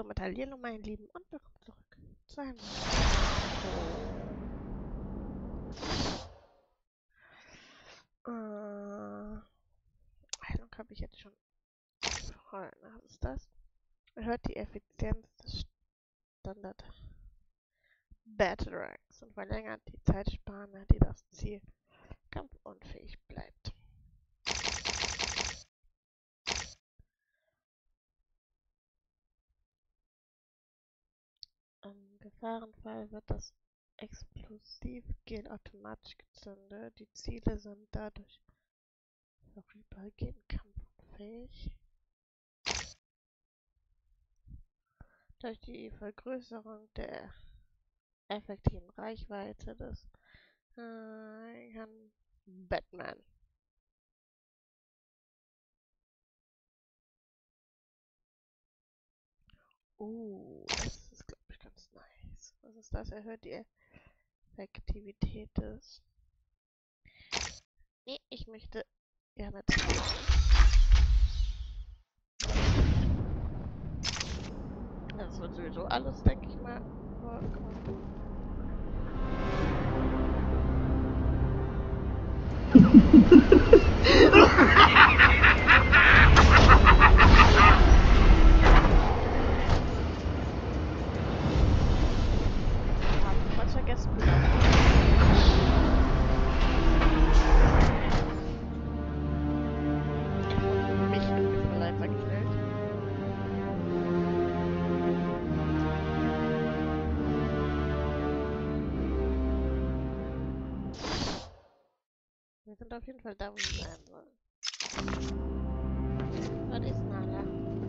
Metallier, meine Lieben, und willkommen zurück zu einem Heilung habe ich jetzt schon voll. Was ist das? Erhöht die Effizienz des Standard Battle Ranks und verlängert die Zeitspanne, die das Ziel kampfunfähig bleibt. Im Gefahrenfall wird das Explosivgel automatisch gezündet. Die Ziele sind dadurch vorübergehend kampfunfähig. Durch die Vergrößerung der effektiven Reichweite des kann Batman das ist, glaube ich, ganz nice. Was ist das? Erhöht die Effektivität des... Nee, ich möchte gerne... Das wird sowieso alles, denke ich mal, vorkommen. Wir sind auf jeden Fall da, wo wir sein wollen. Was ist Nala?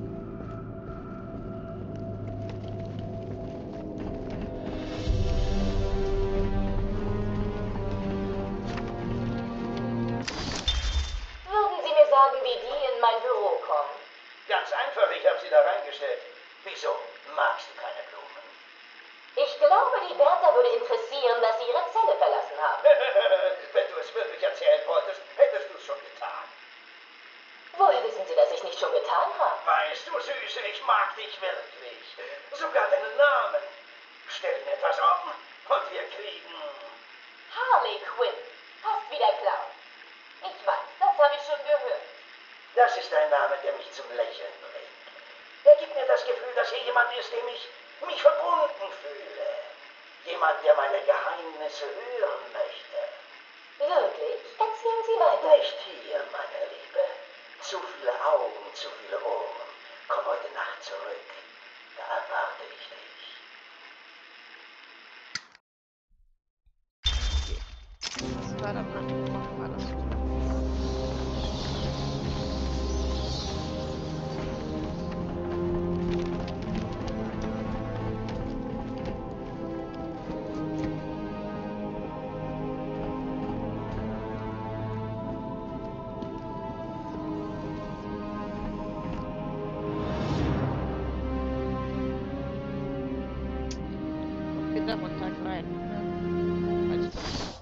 Würden Sie mir sagen, wie die in mein Büro kommen? Ganz einfach, ich habe sie da reingestellt. Wieso? Magst du keine Blumen? Ich glaube, die Bertha würde interessieren, dass Sie Ihre Zelle verlassen haben. Wenn du es wirklich erzählen wolltest, hättest du es schon getan. Woher wissen Sie, dass ich nicht schon getan habe? Weißt du, Süße, ich mag dich wirklich. Sogar deinen Namen. Stell mir etwas um und wir kriegen... Harley Quinn. Fast wie der Clown. Ich weiß, das habe ich schon gehört. Das ist ein Name, der mich zum Lächeln bringt. Er gibt mir das Gefühl, dass hier jemand ist, dem ich mich verbunden fühle. Jemand, der meine Geheimnisse hören möchte. Wirklich? Erzählen Sie weiter. Nicht hier, meine Liebe. Zu viele Augen, zu viele Ohren. Komm heute Nacht zurück. Da erwarte ich dich. Das war dann halt. Machen wir das. Wintermontag rein. Ja. Falls das.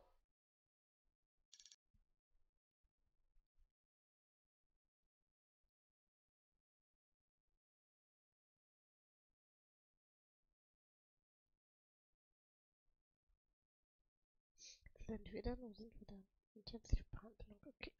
Sind wir dann? Wo sind wir dann? Intensive Behandlung, okay.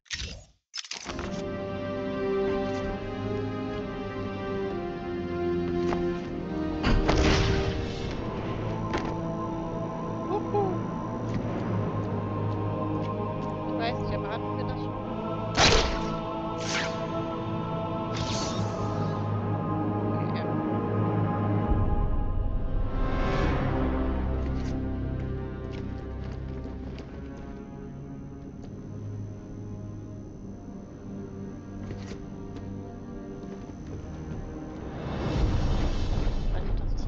Ich weiß nicht, aber hatten wir das schon? Okay, ja. Weiß ich das?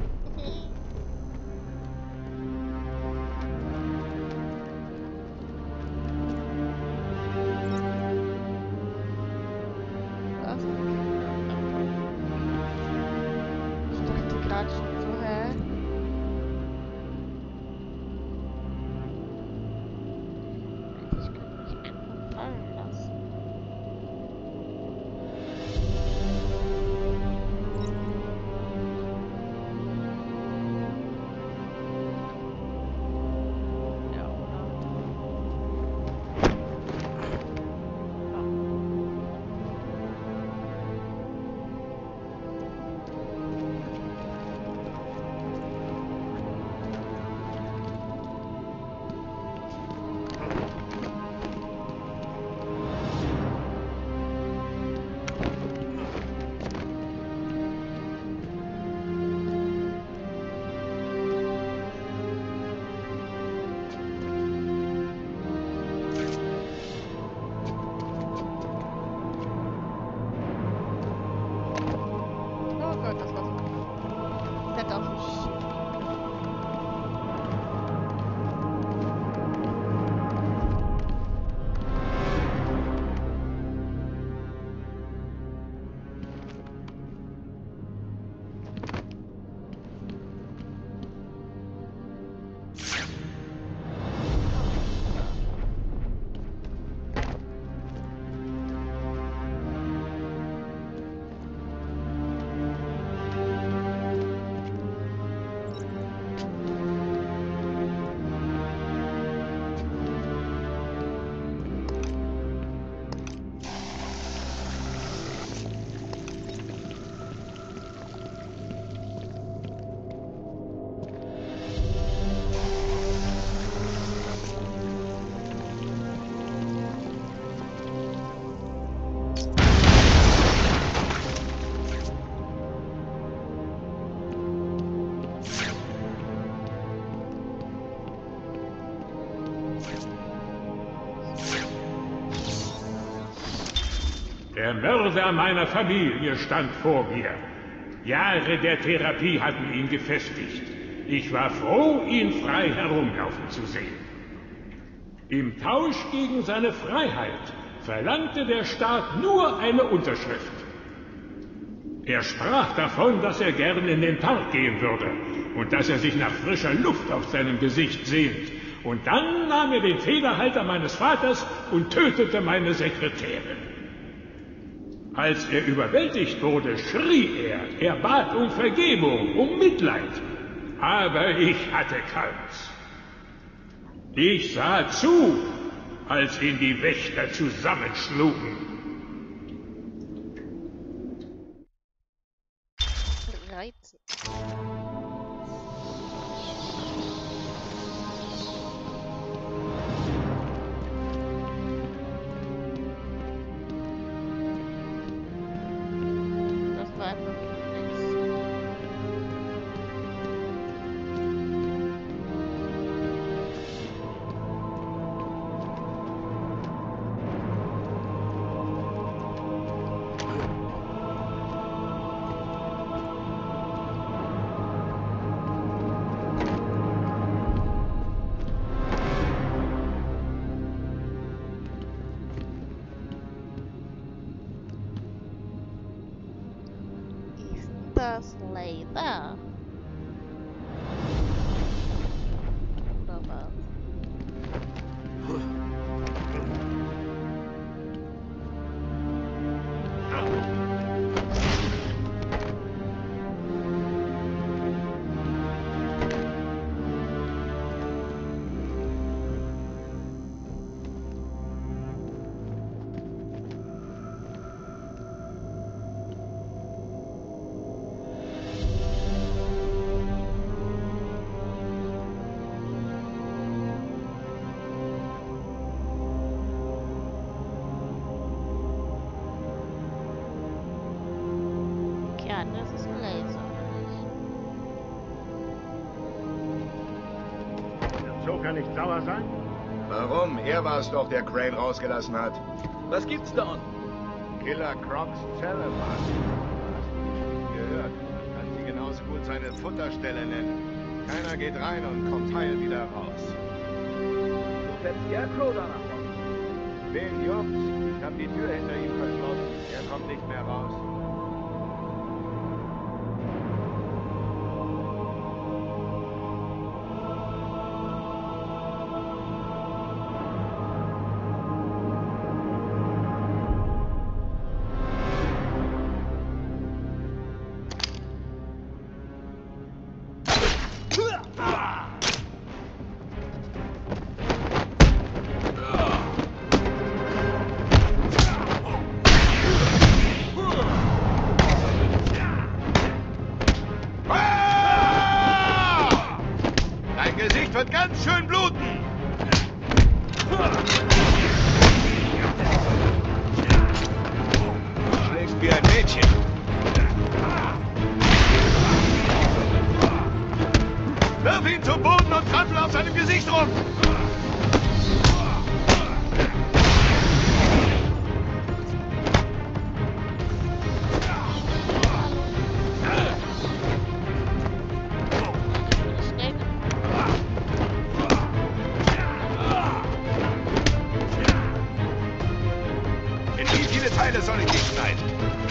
Der Mörder meiner Familie stand vor mir. Jahre der Therapie hatten ihn gefestigt. Ich war froh, ihn frei herumlaufen zu sehen. Im Tausch gegen seine Freiheit verlangte der Staat nur eine Unterschrift. Er sprach davon, dass er gern in den Park gehen würde und dass er sich nach frischer Luft auf seinem Gesicht sehnt. Und dann nahm er den Federhalter meines Vaters und tötete meine Sekretärin. Als er überwältigt wurde, schrie er. Er bat um Vergebung, um Mitleid. Aber ich hatte keins. Ich sah zu, als ihn die Wächter zusammenschlugen. 13. Das war einfach nichts. Ist das Leder? Oder was? Ja, das ist ein Laser. Der Joker nicht sauer sein? Warum? Er war es doch, der Crane rausgelassen hat. Was gibt's da unten? Killer Crocs Zelle, Mann. Hast du nicht gehört? Man kann sie genauso gut seine Futterstelle nennen. Keiner geht rein und kommt heil wieder raus. Du fährst Scarecrow danach von. Wen juckt's? Ich hab die Tür hinter ihm verschlossen. Er kommt nicht mehr raus. Dein Gesicht wird ganz schön bluten! Du schlägst wie ein Mädchen. Wirf ihn zum Boden und trampel auf seinem Gesicht rum! In wie viele Teile soll ich dich schneiden?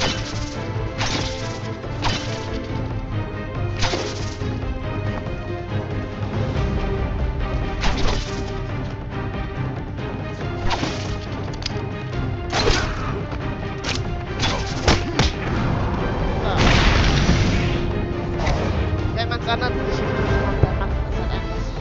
Wenn man es anders nicht hinbekommt, dann macht man es halt einfach so.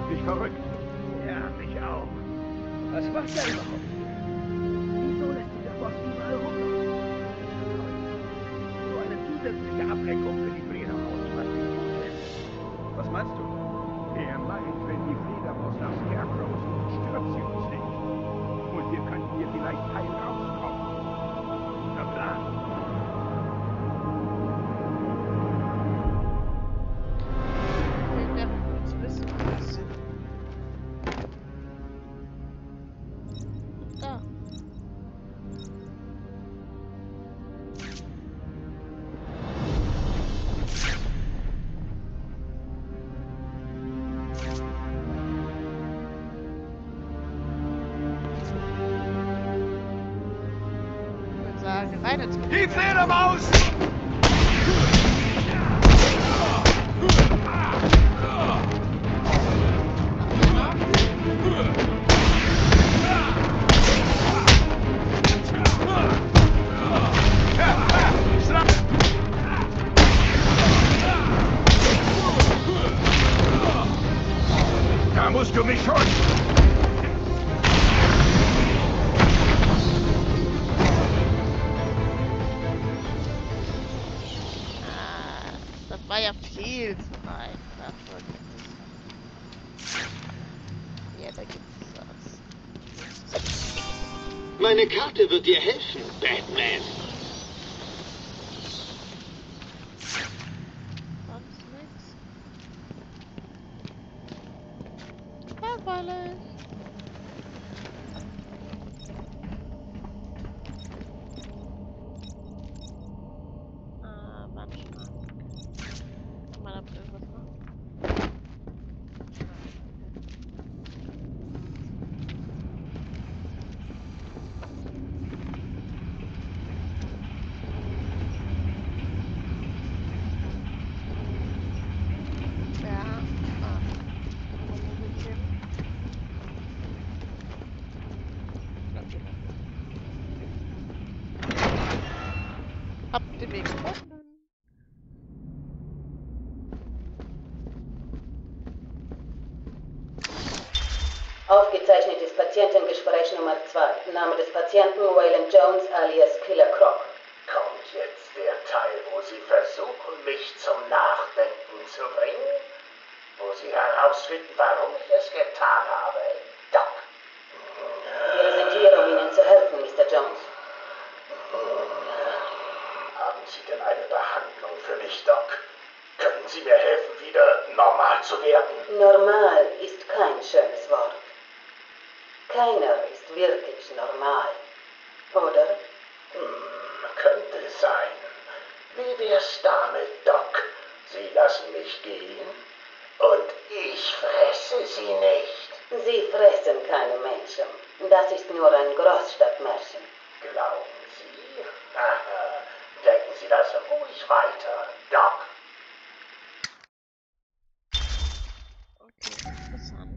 macht dich verrückt. Ja, mich auch. Was macht er überhaupt? Wieso lässt sich der Boss überall rumlaufen? Nur eine zusätzliche Ablenkung für die Fledermaus, was nicht gut ist. Was meinst du? Er meint, wenn die Fledermaus nach Scarecrow sucht, stört sie uns nicht. Und wir könnten hier vielleicht heil rauskommen. Guter Plan. will der von uns wissen, was. Da. Ich würde sagen, rein ins Die Fledermaus! Da musst du mich schon. Das war ja viel zu einfach. Ja, da gibt's was. Meine Karte wird dir helfen, Batman. Sonst nichts. Langweilig. Manchmal. Kann man damit irgendwas machen? Ja. Wo muss ich hin? Hab den Weg gefunden. Aufgezeichnet ist Patientengespräch Nummer 2. Name des Patienten Waylon Jones alias Killer Croc. Kommt jetzt der Teil, wo Sie versuchen, mich zum Nachdenken zu bringen? Wo Sie herausfinden, warum ich es getan habe, Doc? Wir sind hier, um Ihnen zu helfen, Mr. Jones. Haben Sie denn eine Behandlung für mich, Doc? Können Sie mir helfen, wieder normal zu werden? Normal ist kein schönes Wort. Keiner ist wirklich normal, oder? Könnte sein. Wie wär's damit, Doc? Sie lassen mich gehen und ich fresse Sie nicht. Sie fressen keine Menschen. Das ist nur ein Großstadtmärchen. Glauben Sie? Denken Sie das ruhig weiter, Doc. Okay, interessant.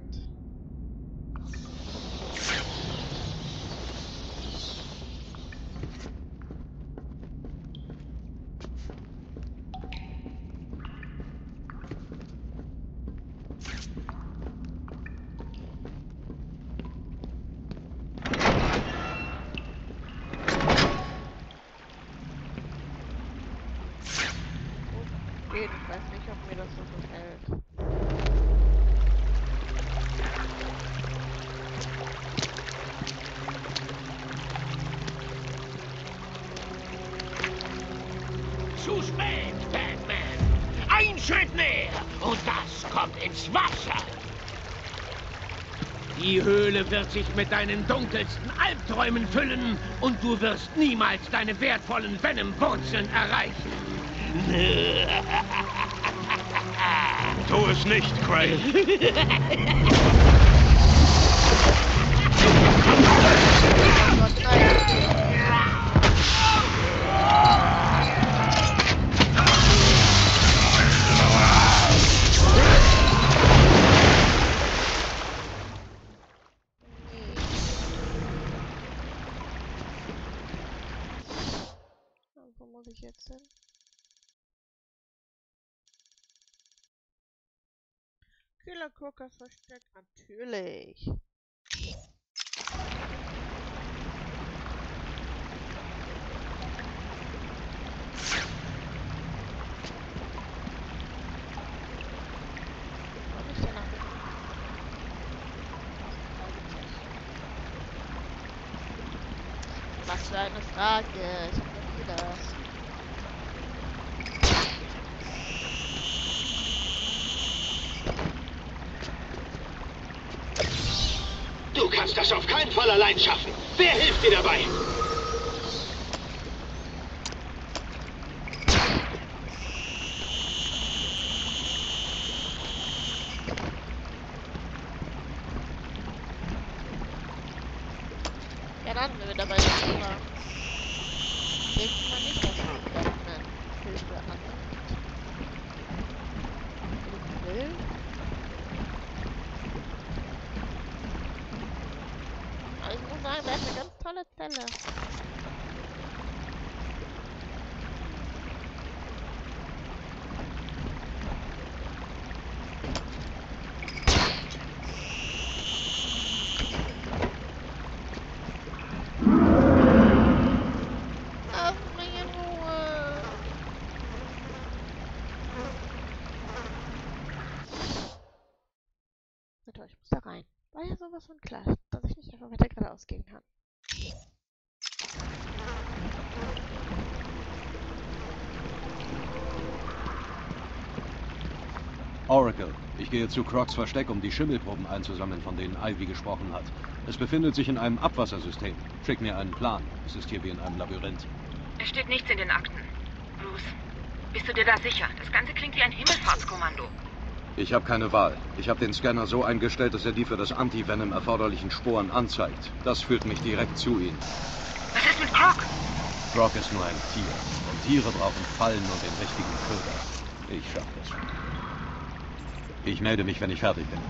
Okay, ich weiß nicht, ob mir das so gefällt. Zu spät, Batman. Ein Schritt näher und das kommt ins Wasser. Die Höhle wird sich mit deinen dunkelsten Albträumen füllen und du wirst niemals deine wertvollen Venom-Wurzeln erreichen. Tu es nicht, Craig. Gott, nein. Wo muss ich jetzt hin? Killergucker versteckt, natürlich. Wo ist der noch? Was für eine Frage. Ich hab noch nie das. Du kannst das auf keinen Fall allein schaffen. Wer hilft dir dabei? Ja, dann, wenn wir dabei sind, aber denkt man nicht, dass man Batman Hilfe annimmt. Hilfe will. Aber ich muss sagen, der hat eine ganz tolle Zelle. Lass mich in Ruhe. Na toll, ich muss da rein. War ja sowas von klar, dass ich nicht einfach weiter geradeaus gehen kann. Oracle, ich gehe zu Crocs Versteck, um die Schimmelproben einzusammeln, von denen Ivy gesprochen hat. Es befindet sich in einem Abwassersystem. Schick mir einen Plan. Es ist hier wie in einem Labyrinth. Es steht nichts in den Akten. Bruce, bist du dir da sicher? Das Ganze klingt wie ein Himmelfahrtskommando. Ich habe keine Wahl. Ich habe den Scanner so eingestellt, dass er die für das Anti-Venom erforderlichen Sporen anzeigt. Das führt mich direkt zu ihnen. Was ist mit Croc? Croc ist nur ein Tier. Und Tiere brauchen Fallen und den richtigen Köder. Ich schaff das schon. Ich melde mich, wenn ich fertig bin.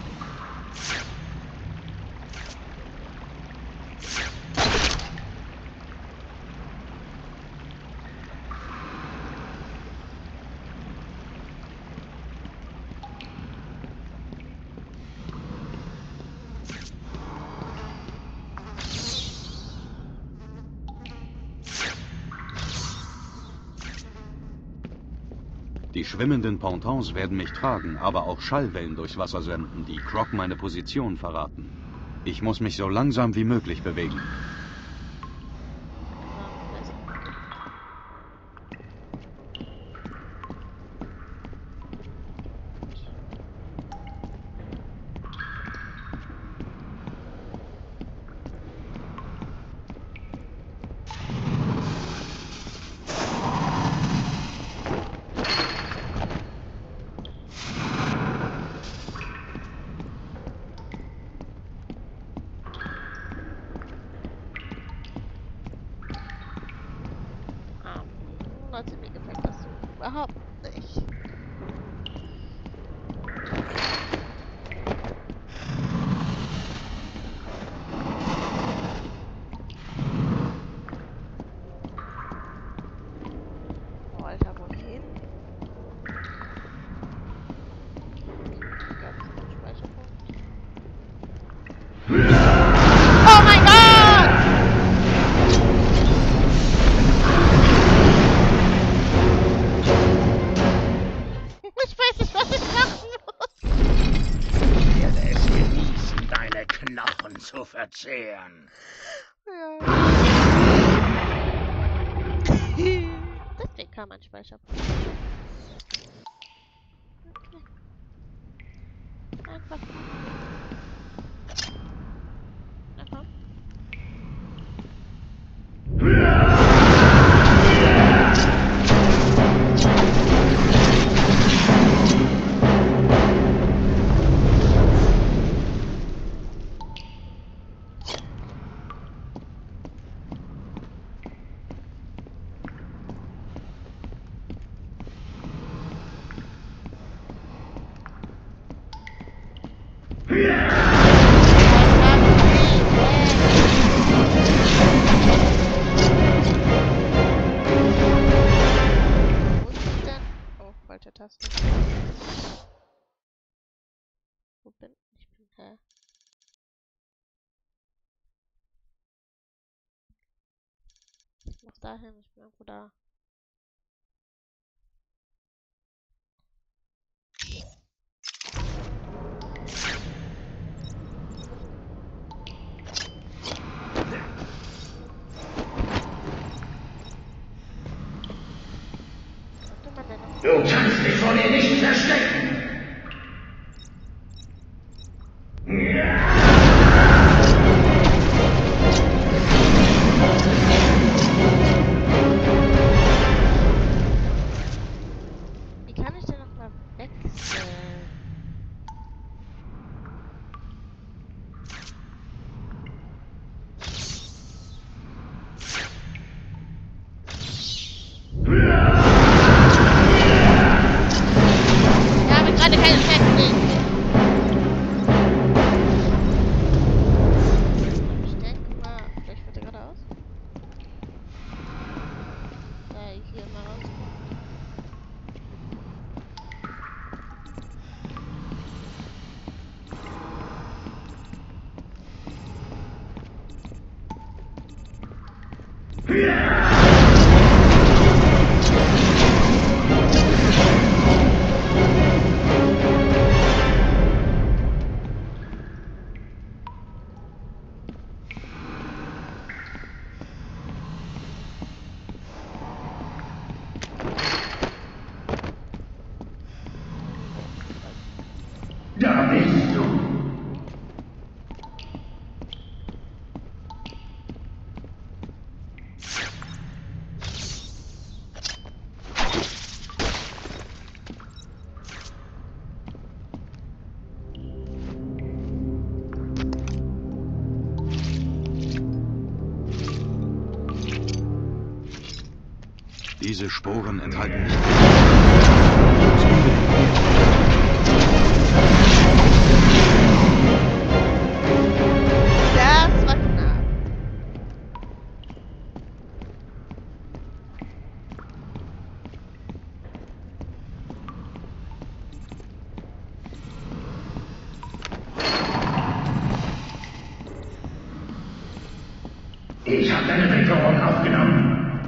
Die schwimmenden Pontons werden mich tragen, aber auch Schallwellen durchs Wasser senden, die Croc meine Position verraten. Ich muss mich so langsam wie möglich bewegen. Leute, mir gefällt das so überhaupt nicht. Oh, Alter, wohin? Gab es einen Speicherpunkt? Oh mein Gott! Ich weiß nicht, was ich machen muss. Ich werde es genießen, deine Knochen zu verzehren. Ja. Deswegen kam ein Speicherpunkt. Okay. Einfach. Na komm. Wo ist denn? Oh, falsche Taste. Wo bin ich? Hä? Ich muss dahin, ich bin irgendwo da. Du kannst dich vor mir nicht verstecken! Wie kann ich denn noch mal wechseln? Ich habe gerade keine Technik. Ich denke mal, vielleicht wird er geradeaus. Da ich hier mal rauskomme. Da bist du! Diese Sporen enthalten nicht. Das war knapp. Ich habe deine Bedrohung aufgenommen.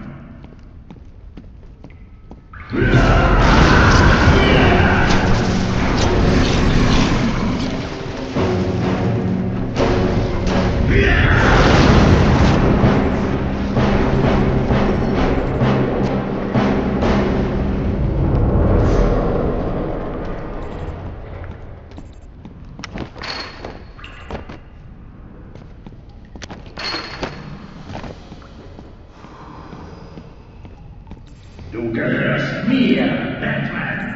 Du gehörst mir, Batman!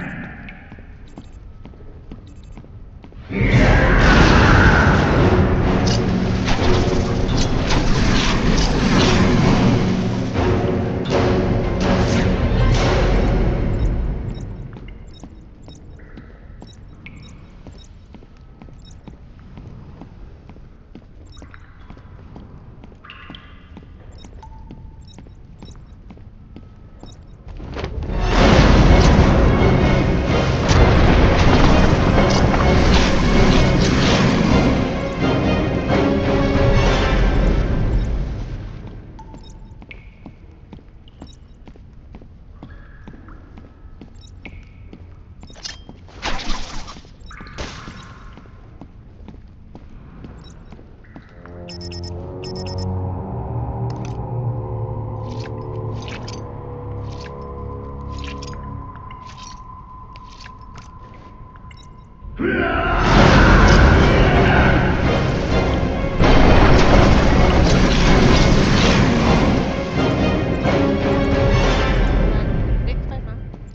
Weg zweimal.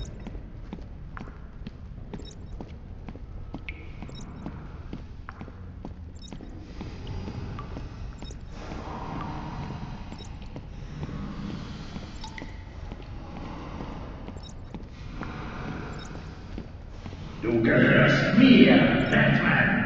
Du gehörst mir, Batman!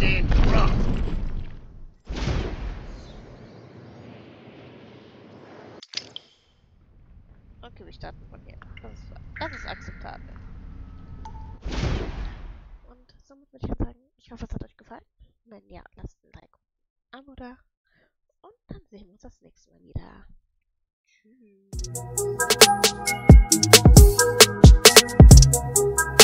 den Drop. Okay, wir starten von hier. Das ist akzeptabel. Und somit würde ich sagen, ich hoffe, es hat euch gefallen. Wenn ja, lasst ein Like und ein Abo da. Und dann sehen wir uns das nächste Mal wieder. Tschüss.